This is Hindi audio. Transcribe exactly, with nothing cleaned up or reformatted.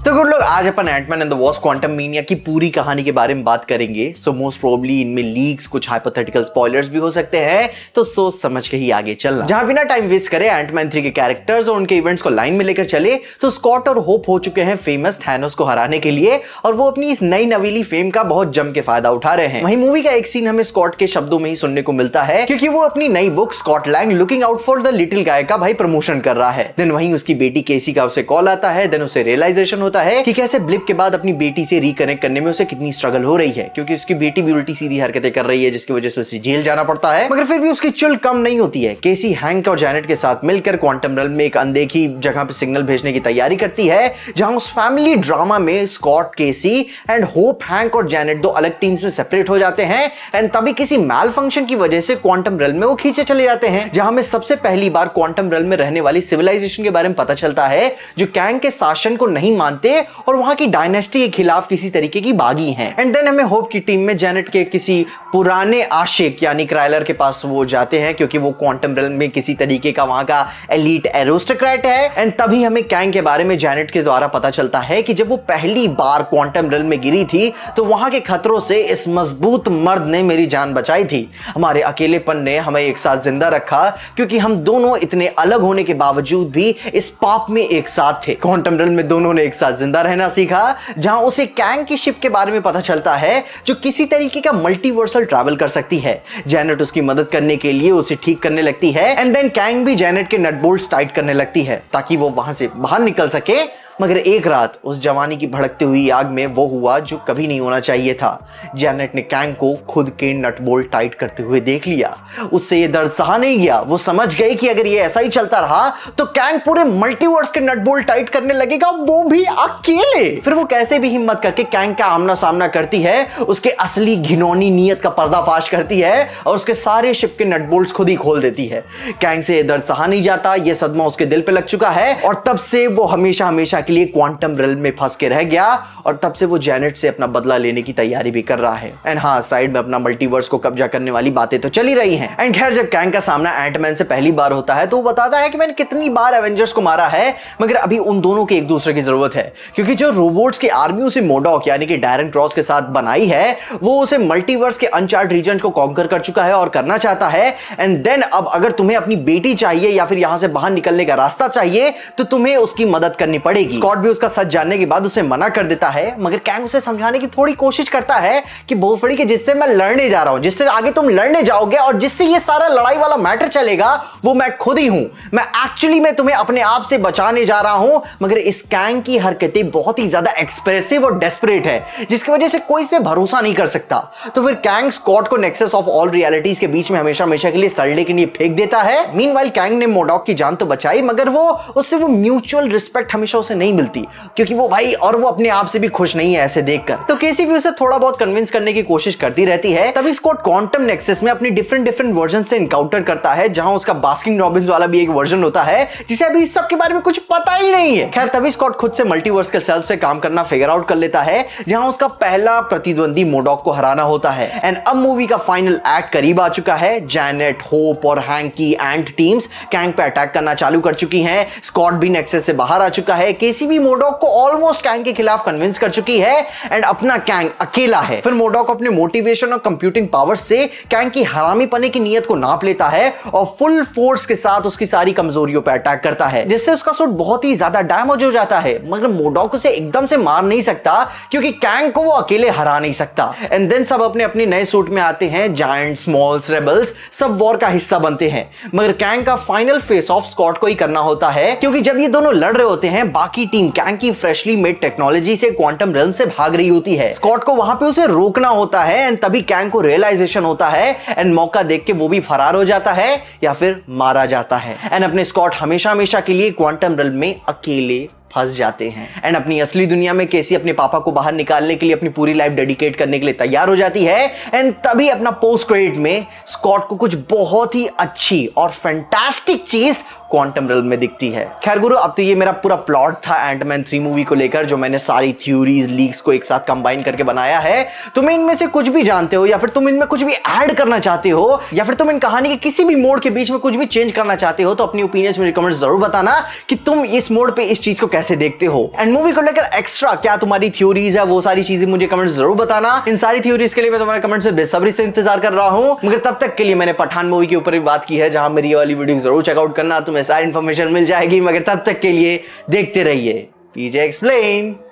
तो गुड लोग, आज अपन Ant Man and the Wasp Quantumania की पूरी कहानी के बारे में बात करेंगे। सो मोस्ट प्रोबेबली इनमें लीक्स, कुछ हाइपोथेटिकल स्पॉयलर्स भी हो सकते हैं, तो सोच समझ के ही आगे चलना। जहां बिना टाइम वेस्ट करे एंटमैन थ्री के कैरेक्टर्स और उनके इवेंट्स को लाइन में लेकर चले, तो स्कॉट और होप हो चुके हैं फेमस थैनोस को हराने के लिए, और वो अपनी इस नई नवीली फेम का बहुत जम के फायदा उठा रहे हैं। वहीं मूवी का एक सीन हमें स्कॉट के शब्दों में ही सुनने को मिलता है, क्योंकि वो अपनी नई book Scott Lang looking out for the little guy का भाई प्रमोशन कर रहा है। देन वहीं उसकी बेटी केसी का उसे कॉल आता है। देन उसे रियलाइजेशन होता है कि कैसे ब्लिप के बाद अपनी बेटी से रिकनेक्ट करने में उसे कितनी स्ट्रगल हो रही है, क्योंकि उसकी बेटी भी उल्टी सीधी हरकतें कर रही है, जिसकी वजह से उसे जेल जाना पड़ता है। मगर फिर भी उसकी चुल कम नहीं होती है। केसी हैंक और जैनेट के साथ मिलकर क्वांटम रेल्म में एक अनदेखी जगह पे सिग्नल भेजने की तैयारी करती है, जहां उस फैमिली ड्रामा में Scott, Cassie and Hope, Hank और जैनेट दो अलग टीम्स में सेपरेट हो जाते हैं। एंड तभी किसी मैल फंक्शन की वजह से क्वांटम रेल्म में वो खींचे चले जाते हैं, जहां हमें सबसे पहली बार क्वांटम रेल्म में रहने वाली सिविलाइजेशन के बारे में पता चलता है, जो कैंग के शासन को नहीं मानते और वहां की डायनेस्टी के खिलाफ किसी तरीके की बागी हैं। एंड देन हमें होप की टीम में जैनेट के किसी पुराने आशिक यानी क्राइलर के पास वो जाते हैं, क्योंकि वो क्वांटम रेल्म में किसी तरीके का वहां का एलीट एरिस्टोक्रेट है। एंड तभी हमें कैंग के बारे में जैनेट के द्वारा पता चलता है कि जब वो पहली बार क्वांटम रेल्म में गिरी थी, तो वहां के खतरों से इस मजबूत मर्द ने मेरी जान बचाई थी। हमारे अकेलेपन ने हमें एक साथ जिंदा रखा, क्योंकि हम दोनों इतने अलग होने के बावजूद भी इस पाप में एक साथ थे। क्वांटम रेल्म में दोनों ने एक साथ जिंदा रहना सीखा, जहां उसे कैंग की शिप के बारे में पता चलता है, जो किसी तरीके का मल्टीवर्सल ट्रैवल कर सकती है। जैनेट उसकी मदद करने के लिए उसे ठीक करने लगती है। एंड देन कैंग भी जैनेट के नट बोल्ट्स टाइट करने लगती है, ताकि वो वहां से बाहर निकल सके। मगर एक रात उस जवानी की भड़कती हुई आग में वो हुआ जो कभी नहीं होना चाहिए था। जैनेट ने कैंग को खुद के नट बोल्ट टाइट करते हुए देख लिया। उससे ये दर्द सहा नहीं गया। वो समझ गई कि अगर ये ऐसा ही चलता रहा तो कैंग पूरे मल्टीवर्स के नट बोल्ट टाइट करने लगेगा, वो भी अकेले। फिर वो कैसे भी हिम्मत करके कैंग का आमना सामना करती है, उसके असली घिनौनी नीयत का पर्दाफाश करती है और उसके सारे शिप के नट बोल्ट्स खुद ही खोल देती है। कैंग से ये दर्द सहा नहीं जाता, ये सदमा उसके दिल पे लग चुका है, और तब से वो हमेशा हमेशा के लिए क्वांटम रेल्म में फंस के रह गया, और तब से वो जैनेट से अपना बदला लेने की तैयारी भी कर रहा है। एंड हाँ, साइड में अपना मल्टीवर्स को कब्जा करने वाली बातें तो चली रही हैं। एंड खैर, जब कैंग का सामना एंटमैन से पहली बार होता है, तो वो बताता है कि मैंने कितनी बार एवेंजर्स को मारा है, मगर अभी उन दोनों के एक दूसरे की जरूरत है, क्योंकि जो रोबोट्स की आर्मी उसे मोडॉक यानी कि डायरन क्रॉस के साथ बनाई है, वो उसे मल्टीवर्स के अनचार्ट रीजन को कॉन्कर कर चुका है और करना चाहता है। एंड देन अब अगर तुम्हें अपनी बेटी चाहिए या फिर यहां से बाहर निकलने का रास्ता चाहिए, तो तुम्हें उसकी मदद करनी पड़ेगी। स्कॉट भी उसका सच जानने के बाद उसे मना कर देता है, मगर कैंग उसे समझाने की थोड़ी कोशिश करता है कि भोसड़ी के जिससे मैं लड़ने जा रहा हूं, जिससे आगे तुम लड़ने जाओगे और जिससे ये सारा लड़ाई वाला मैटर चलेगा, वो मैं खुद ही हूं। मैं एक्चुअली मैं तुम्हें अपने आप से बचाने जा रहा हूं। मगर इस कैंग की हरकतें बहुत ही ज्यादा एक्सप्रेसिव और डेस्परेट है, जिसकी वजह से कोई इस पे भरोसा नहीं कर सकता। तो फिर कैंग स्कॉट को नेक्सस ऑफ ऑल रियलिटीज के बीच में हमेशा हमेशा के लिए सड़ने के लिए फेंक देता है। मीनवाइल कैंग ने मोडॉक की जान तो बचाई, मगर वो उससे वो म्यूचुअल रिस्पेक्ट हमेशा उसे नहीं मिलती, क्योंकि वो भाई और वो अपने आप से भी खुश नहीं है ऐसे देखकर। तो केसी भी उसे थोड़ा बहुत कन्विंस करने की कोशिश करती रहती है। तभी स्कॉट क्वांटम नेक्सस में अपनी डिफरेंट डिफरेंट वर्जन से इनकाउंटर करता है, जहां उसका बास्किन रॉबिन्स वाला भी एक वर्जन होता है, जिसे अभी इस सब के बारे में कुछ पता ही नहीं है। खैर, तभी स्कॉट खुद से मल्टीवर्स के सेल्फ से काम करना फिगर आउट कर लेता है, जहां उसका पहला प्रतिद्वंदी मोडॉक को हराना होता है। एंड अब मूवी का फाइनल एक्ट करीब आ चुका है। जैनेट, होप और हैंक की एंट टीम्स कैंग पे अटैक करना चालू कर चुकी हैं। स्कॉट भी नेक्सस से बाहर आ चुका है। केसी भी मोडॉक को ऑलमोस्ट कैंग के खिलाफ कन्विंस कर चुकी है, एंड अपना कैंग अकेला है। फिर मोडॉक अपने मोटिवेशन और कंप्यूटिंग पावर से कैंग की हरामी पने की नीयत को नाप लेता है और फुल फोर्स के साथ उसकी सारी कमजोरियों पर अटैक करता है, जिससे उसका सूट बहुत ही ज्यादा डैमेज हो जाता है। मगर मोडॉक उसे एकदम से मार नहीं सकता, क्योंकि कैंग को वो अकेले हरा नहीं सकता। एंड देन सब अपने अपने नए सूट में आते हैं। जायंट, स्मॉल्स, रेबल्स सब वॉर का हिस्सा बनते हैं। मगर कैंग का फाइनल फेस ऑफ स्कॉट को ही करना होता है, क्योंकि जब ये दोनों लड़ रहे होते हैं, बाकी टीम कैंग की फ्रेशली मेड टेक्नोलॉजी से क्वांटम रेल्म से भाग रही होती है। स्कॉट को वहां पे उसे रोकना होता है। एंड तभी कैंग को रियलाइजेशन होता है, एंड मौका देख के वो भी फरार हो जाता है या फिर मारा जाता है। एंड अपने स्कॉट हमेशा हमेशा के लिए क्वांटम रेल्म में अकेले फंस जाते हैं। एंड अपनी असली दुनिया में केसी अपने पापा को बाहर निकालने के लिए अपनी पूरी लाइफ डेडिकेट करने के लिए तैयार हो जाती है। एंड तभी अपना पोस्ट क्रेडिट में स्कॉट को कुछ बहुत ही अच्छी और फैंटास्टिक चीज क्वांटम रेल्म में दिखती है। खैर गुरु, अब तो ये मेरा पूरा प्लॉट था एंटमैन थ्री मूवी को लेकर, जो मैंने सारी थ्योरीज, लीक्स को एक साथ कंबाइन करके बनाया है। तुम इनमें से कुछ भी जानते हो, या फिर तुम इनमें कुछ भी ऐड करना चाहते हो, या फिर तुम इन कहानी के किसी भी मोड के बीच में कुछ भी चेंज करना चाहते हो, तो अपनी ओपिनियंस में कमेंट्स जरूर बताना कि तुम इस मोड पे इस चीज को कैसे कैसे देखते हो, एंड मूवी को लेकर एक्स्ट्रा क्या तुम्हारी थ्योरीज है, वो सारी चीजें मुझे कमेंट जरूर बताना। इन सारी थ्योरीज के लिए मैं तुम्हारे कमेंट्स में बेसब्री से इंतजार कर रहा हूं, मगर तब तक के लिए मैंने पठान मूवी के ऊपर भी बात की है, जहां मेरी वाली वीडियो जरूर चेकआउट करना, तुम्हें सारी इंफॉर्मेशन मिल जाएगी। मगर तब तक के लिए देखते रहिए पीजे एक्सप्लेन।